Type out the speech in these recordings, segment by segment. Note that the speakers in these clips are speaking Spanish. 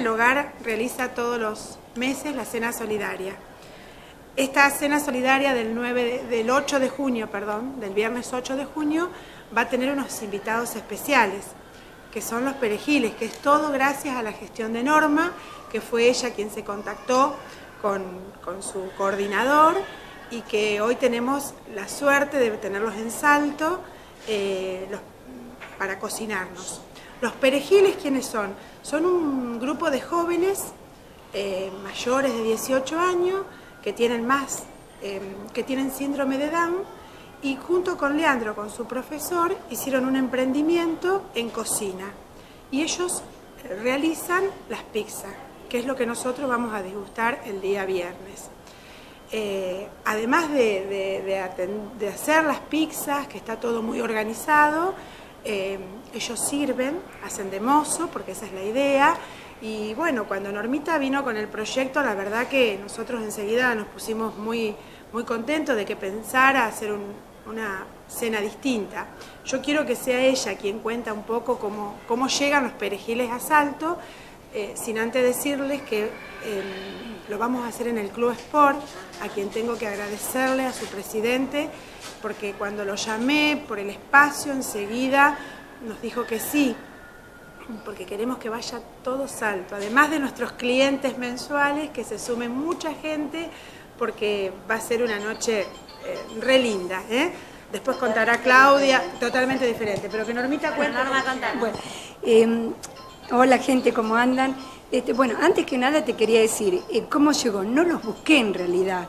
el hogar realiza todos los meses la cena solidaria. Esta cena solidaria del 8 de junio, del viernes 8 de junio, va a tener unos invitados especiales, que son los perejiles, que es todo gracias a la gestión de Norma, que fue ella quien se contactó con su coordinador y que hoy tenemos la suerte de tenerlos en Salto para cocinarnos. Los perejiles, ¿quiénes son? Son un grupo de jóvenes mayores de 18 años que tienen síndrome de Down, y junto con Leandro, con su profesor, hicieron un emprendimiento en cocina. Y ellos realizan las pizzas, que es lo que nosotros vamos a degustar el día viernes. Además de hacer las pizzas, que está todo muy organizado, ellos sirven, hacen de mozo, porque esa es la idea. Y bueno, cuando Normita vino con el proyecto, la verdad que nosotros enseguida nos pusimos muy contentos de que pensara hacer una cena distinta. Yo quiero que sea ella quien cuenta un poco cómo llegan los perejiles a Salto, sin antes decirles que lo vamos a hacer en el Club Sport, a quien tengo que agradecerle, a su presidente, porque cuando lo llamé por el espacio enseguida nos dijo que sí, porque queremos que vaya todo Salto, además de nuestros clientes mensuales, que se sume mucha gente, porque va a ser una noche re linda, ¿eh? Después contará Claudia, totalmente diferente, pero que Normita cuente. Bueno, hola gente, ¿cómo andan? Bueno, antes que nada te quería decir, ¿cómo llegó? No los busqué en realidad.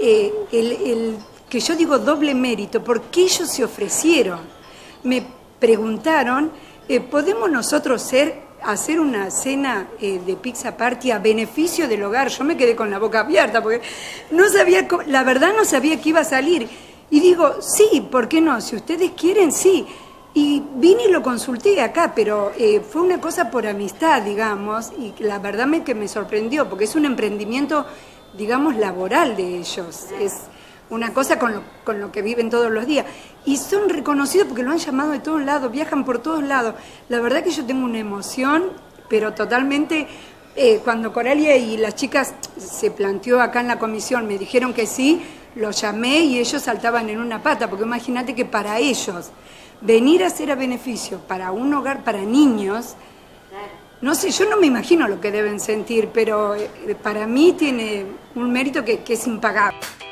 Que yo digo doble mérito, porque ellos se ofrecieron. Me preguntaron, ¿podemos nosotros hacer una cena de pizza party a beneficio del hogar? Yo me quedé con la boca abierta, porque no sabía, la verdad no sabía que iba a salir. Y digo, sí, ¿por qué no? Si ustedes quieren, sí. Y vine y lo consulté acá, pero fue una cosa por amistad, digamos, y la verdad que me sorprendió, porque es un emprendimiento, digamos, laboral de ellos. Es una cosa con lo que viven todos los días. Y son reconocidos porque lo han llamado de todos lados, viajan por todos lados. La verdad que yo tengo una emoción, pero totalmente, cuando Coralia y las chicas se planteó acá en la comisión, me dijeron que sí, los llamé y ellos saltaban en una pata, porque imagínate que para ellos venir a hacer a beneficio para un hogar para niños, no sé, yo no me imagino lo que deben sentir, pero para mí tiene un mérito que es impagable.